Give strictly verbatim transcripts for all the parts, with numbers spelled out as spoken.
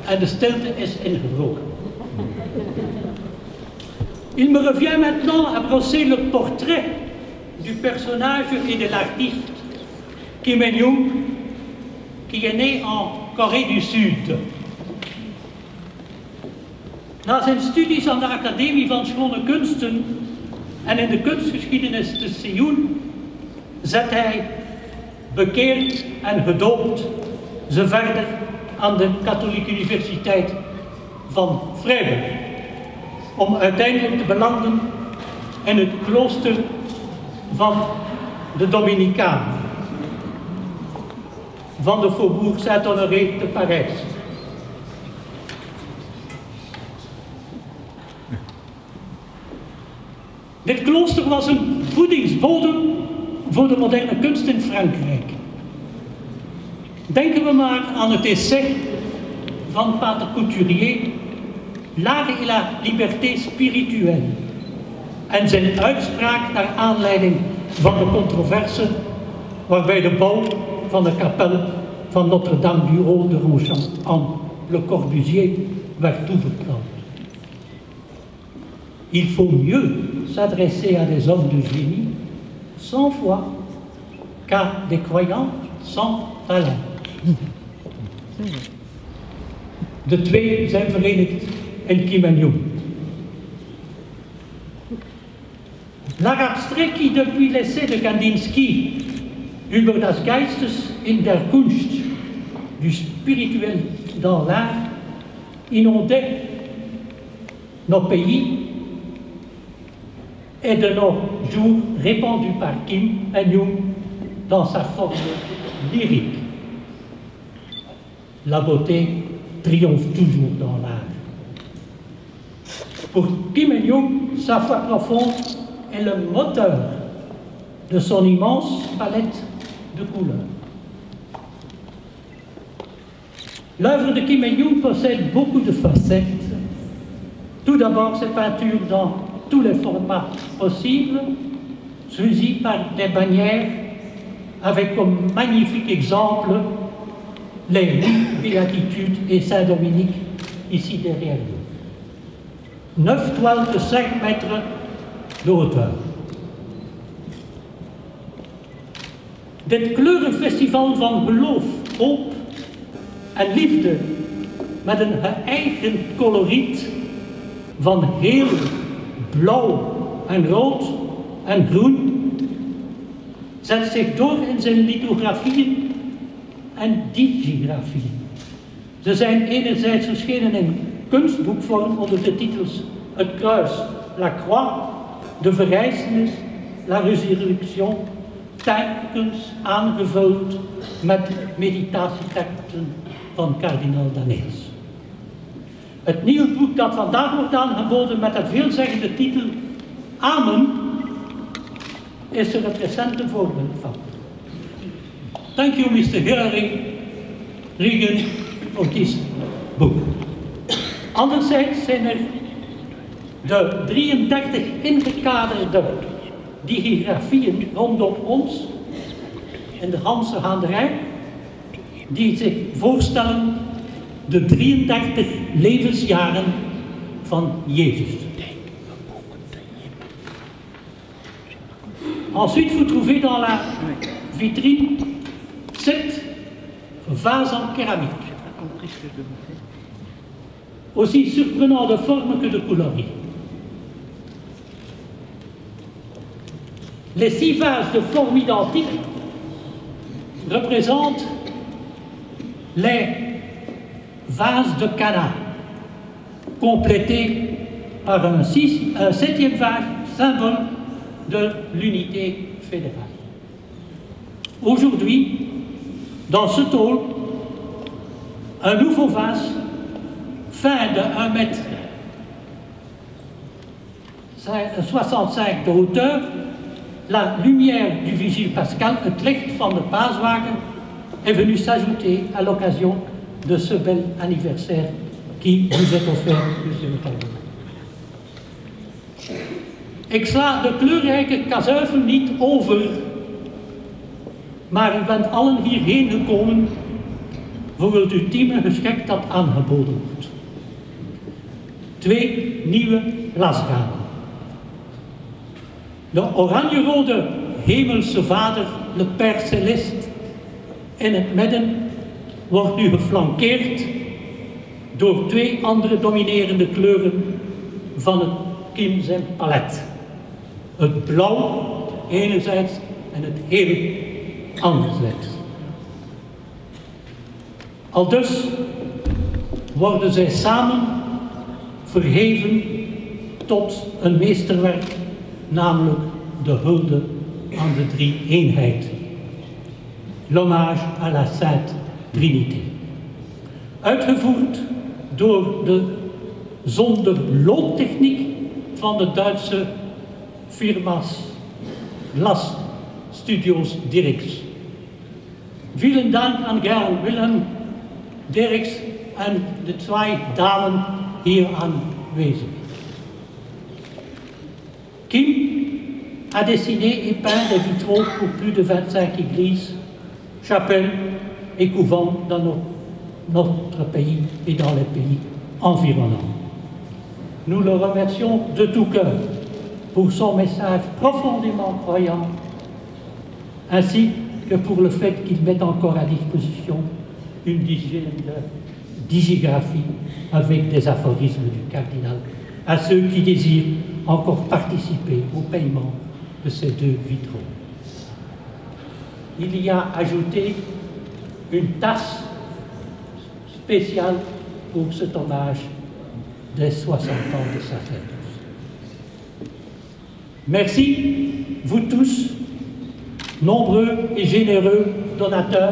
en de stilte is ingebroken. Il me revient maintenant à brosser le portrait du personnage et de l'artiste Kim Il-jung, qui est né en Corée du Sud. Na zijn studies aan de Academie van Schone Kunsten en in de kunstgeschiedenis te Seoul zet hij, bekeerd en gedoopt, ze verder aan de Katholieke Universiteit van Freiburg, om uiteindelijk te belanden in het klooster van de Dominicanen, van de Faubourg Saint-Honoré te Parijs. Dit klooster was een voedingsbodem voor de moderne kunst in Frankrijk. Denken we maar aan het essai van Pater Couturier, L'art et la liberté spirituelle, en zijn uitspraak naar aanleiding van de controverse waarbij de bouw van de kapel van Notre-Dame du Haut de Ronchamp aan Le Corbusier werd toevertrouwd. Il faut mieux s'adresser à des hommes de génie sans foi qu'à des croyants sans talent. De twee zijn verenigd in Kim Il-jung. L'art abstrait qui, depuis l'essai de Kandinsky über das Geistes in der Kunst, du spirituel dans l'art, inondait nos pays et de nos jours répandu par Kim Il-jung dans sa forme lyrique. La beauté triomphe toujours dans l'art. Pour Kim Il-jung, sa foi profonde est le moteur de son immense palette de couleurs. L'œuvre de Kim Il-jung possède beaucoup de facettes. Tout d'abord, ses peintures dans tous les formats possibles, suivies par des bannières avec comme magnifique exemple les huit béatitudes et Saint-Dominique ici derrière nous. Neuf toiles de cinq mètres de hauteur. Dit kleurenfestival van geloof, hoop en liefde met een geëigend coloriet van geel, blauw en rood en groen zet zich door in zijn lithografieën en digigrafieën. Ze zijn enerzijds verschenen in kunstboekvorm onder de titels Het Kruis, La Croix, De Verrijzenis, La Résurrection, telkens aangevuld met meditatieteksten van kardinaal Daneels. Het nieuwe boek dat vandaag wordt aangeboden met het veelzeggende titel Amen is er het recente voorbeeld van. Thank you, mister Hillary Regan, voor dit boek. Anderzijds zijn er de drieëndertig ingekaderde digigrafieën rondom ons in de Hanse Gaanderij, die zich voorstellen de drieëndertig levensjaren van Jezus. Ensuite, vous trouvez dans la vitrine sept vases en céramique, aussi surprenants de forme que de coloris. Les six vases de forme identique représentent les vases de Cana, complétés par un, six, un septième vase, symbole de l'unité fédérale. Aujourd'hui, dans ce tôle, un nouveau vase fin de un mètre soixante-cinq de hauteur, la lumière du Vigile Pascal, het licht van de paaswagen, est venu s'ajouter à l'occasion de ce bel anniversaire qui vous est offert, monsieur le Cardinal. Ik sla de kleurrijke kazuivel niet over, maar u bent allen hierheen gekomen voor het ultieme geschenk dat aangeboden wordt. Twee nieuwe glasramen. De oranje-rode hemelse vader, le Père Céleste, in het midden wordt nu geflankeerd door twee andere dominerende kleuren van het Kim zijn palet. Het blauw enerzijds en het geel anderzijds. Aldus worden zij samen verheven tot een meesterwerk, namelijk de hulde aan de drie-eenheid. L'hommage à la Sainte Trinité. Uitgevoerd door de zonder loodtechniek van de Duitse firma's Glas Studios Dirks. Vielen Dank aan Gerl Wilhelm Dirks en de twee dames hier aanwezig. Kim a dessiné et peint des vitraux pour plus de vingt-cinq églises, chapelles et couvents dans notre, notre pays et dans les pays environnants. Nous le remercions de tout cœur pour son message profondément croyant, ainsi que pour le fait qu'il met encore à disposition une dizaine de digigraphies avec des aphorismes du cardinal à ceux qui désirent encore participer au paiement de ces deux vitraux. Il y a ajouté une tasse spéciale pour cet hommage des soixante ans de sacerdoce. Merci, vous tous, nombreux et généreux donateurs.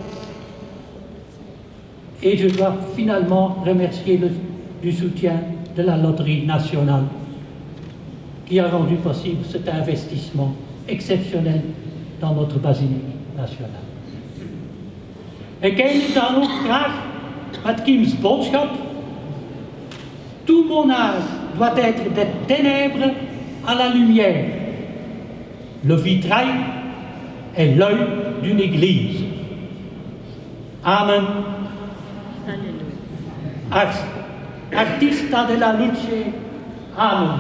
Et je dois finalement remercier le, du soutien de la Loterie nationale qui a rendu possible cet investissement exceptionnel dans notre basilique nationale. Ik eindig dan ook graag met Kim's boodschap. Tout mon art doit être des ténèbres à la lumière. Le vitrail est l'œil d'une église. Amen. Art, artista de la luce. Amen.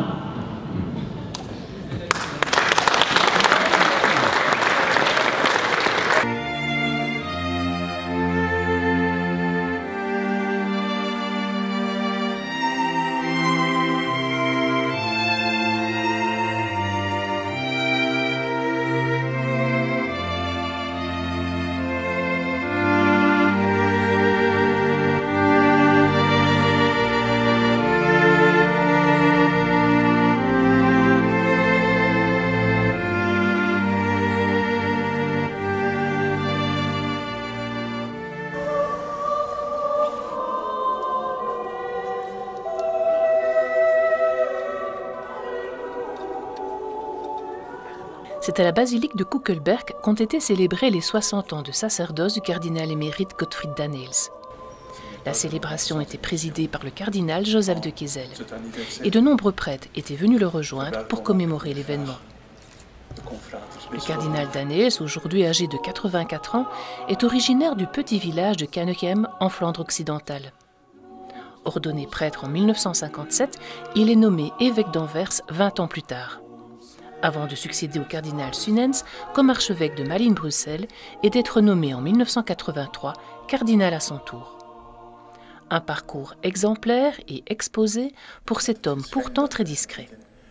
C'est à la basilique de Kuckelberg qu'ont été célébrés les soixante ans de sacerdoce du cardinal émérite Gottfried Danneels. La célébration était présidée par le cardinal Joseph de Kessel et de nombreux prêtres étaient venus le rejoindre pour commémorer l'événement. Le cardinal Danneels, aujourd'hui âgé de quatre-vingt-quatre ans, est originaire du petit village de Kanegem en Flandre occidentale. Ordonné prêtre en mille neuf cent cinquante-sept, il est nommé évêque d'Anvers vingt ans plus tard, avant de succéder au cardinal Sunens comme archevêque de Malines-Bruxelles et d'être nommé en mille neuf cent quatre-vingt-trois cardinal à son tour. Un parcours exemplaire et exposé pour cet homme pourtant très discret.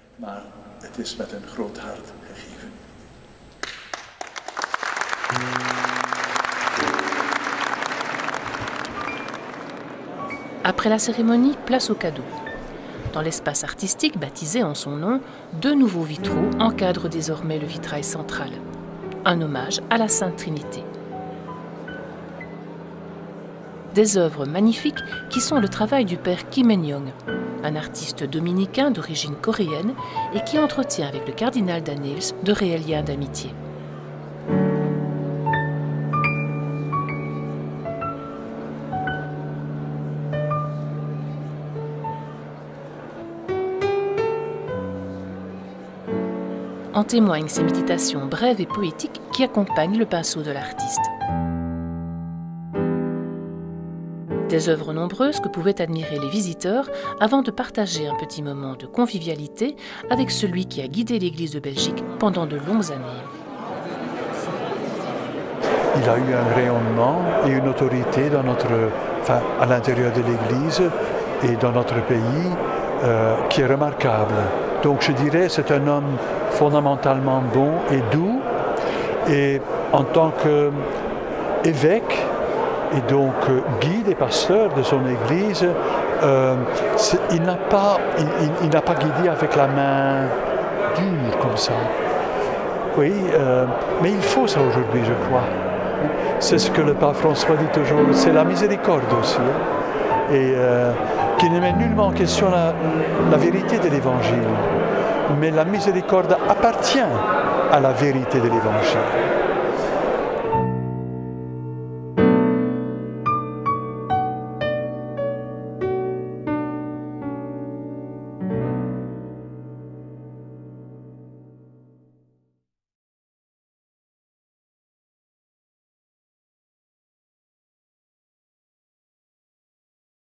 Après la cérémonie, place aux cadeaux. Dans l'espace artistique baptisé en son nom, deux nouveaux vitraux encadrent désormais le vitrail central. Un hommage à la Sainte Trinité. Des œuvres magnifiques qui sont le travail du père Kim En-young, un artiste dominicain d'origine coréenne et qui entretient avec le cardinal Danneels de réels liens d'amitié. En témoignent ces méditations brèves et poétiques qui accompagnent le pinceau de l'artiste. Des œuvres nombreuses que pouvaient admirer les visiteurs avant de partager un petit moment de convivialité avec celui qui a guidé l'Église de Belgique pendant de longues années. Il a eu un rayonnement et une autorité dans notre, enfin, à l'intérieur de l'Église et dans notre pays euh, qui est remarquable. Donc je dirais c'est un homme fondamentalement bon et doux, et en tant qu'évêque et donc guide et pasteur de son Église, euh, il n'a pas, il, il, il n'a pas guidé avec la main dure comme ça. Oui, euh, mais il faut ça aujourd'hui, je crois. C'est ce que le pape François dit toujours, c'est la miséricorde aussi. Hein, et euh, qui ne met nullement en question la, la vérité de l'Évangile. Mais la miséricorde appartient à la vérité de l'Évangile.